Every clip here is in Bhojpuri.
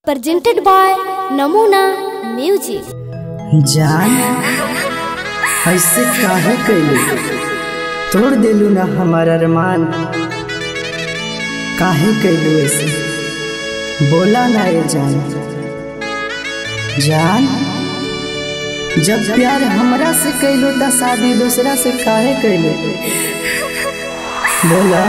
presented by नमूना म्यूजिक। जान ऐसे काहे कैलू, तोड़ दिलू ना हमारा अरमान। काहे कैलू ऐसे, बोला ना ये जान। जान जब प्यार हमरा से कैलू तो शादी दूसरा से काहे कैलू, बोला।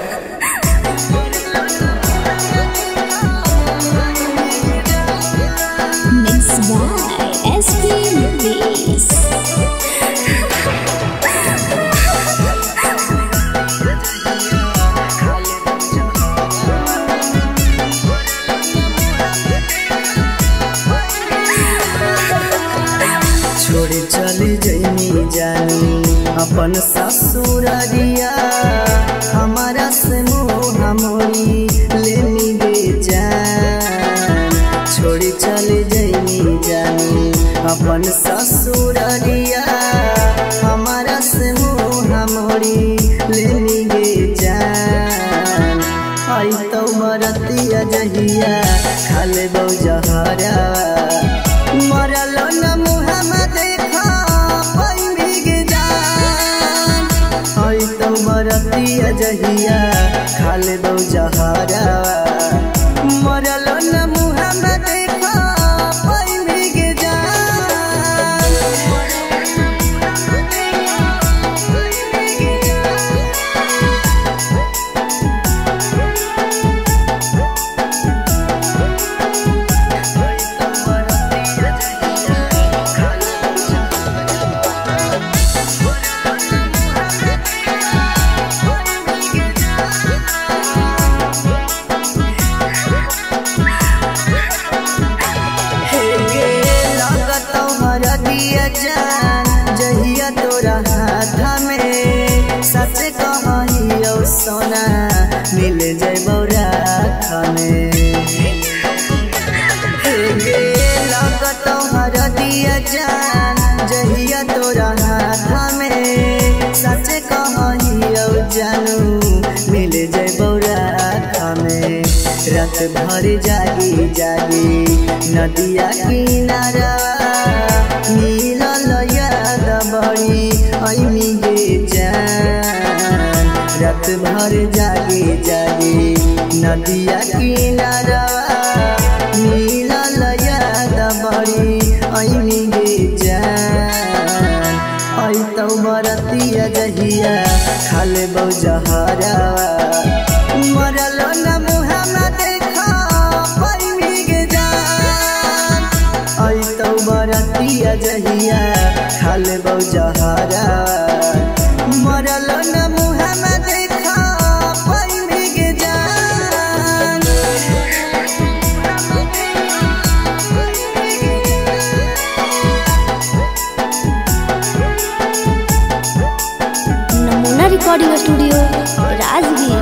छोड़े चले जैनी जानी अपन ससुरारिया, हमारा से मोह मोरी लेनी बेजान। छोड़े चले जैनी जानी अपन ससुरारिया, हमारा से मोह मोरी लेनी बेजान। आई तो मरतिया जहिया खाले बहु जहरा, मरलो न मुहम्मद देखा पैमी के जान। आई तो मरतिया जहिया खाले दो जहरा, मरलो न मुहम्मद देखा पैमी के जान। जहिया तोरा हाथ में सच कहियो सोना मिल जइबो रात में। लगत हरदिया जान जहिया तोरा हाथ में सच कहियो जानू मिल जइबो रात में। रात भर जागी जागी नदिया किनारा, मिलल याद बड़ी ऐमी गे जान। रात भर जागी जागी नदिया किनारा, मिलल याद बड़ी ऐमी गे जान। आई तो बरतिया जहिया खाले बहु जहरा, मरल न मुहम्मद देखा पैमी गे जान। आई तो बरतिया जहिया खाले बहु जहरा, मरल न मुहम्मद देखा पैमी गे जान। नमूना रिकॉर्डिंग स्टूडियो राजगीर।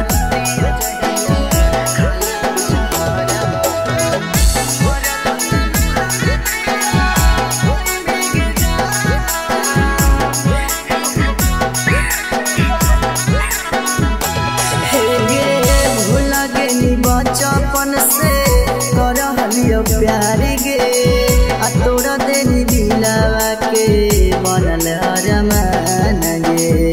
बचपन से करहलियो प्यार गे, आ तोरा देनी दिलावा के बनल अरमान गे।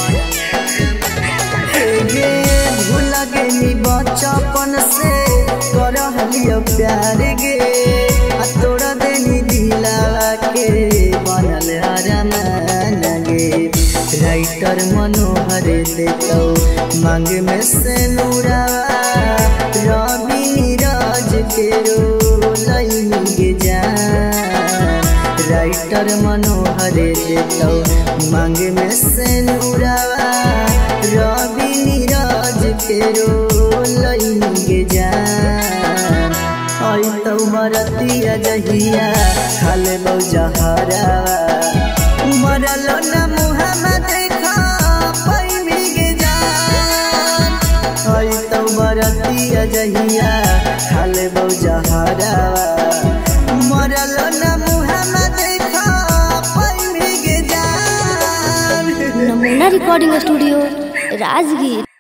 भूल गेनी बचपन से करहलियो प्यार गे, आ तोरा देनी दिलावा के बनल अरमान गे। राइटर मनोहर देतो मांग में से नूरावा, रवि नीरज के रोलैनी गे जान। राइटर मनोहर देतो मांग में से नूरावा, रवि नीरज के रोलैनी गे जान। आई तो मरतिया जहिया खाले बहु जहरा, मरल न मुहम्मद देखा पैमी गे जान। आई तो बरतिया जहिया खाले बहु जहरा, मरल न मुहम्मद देखा पैमी गे जान। नमूना रिकॉर्डिंग स्टूडियो राजगीर।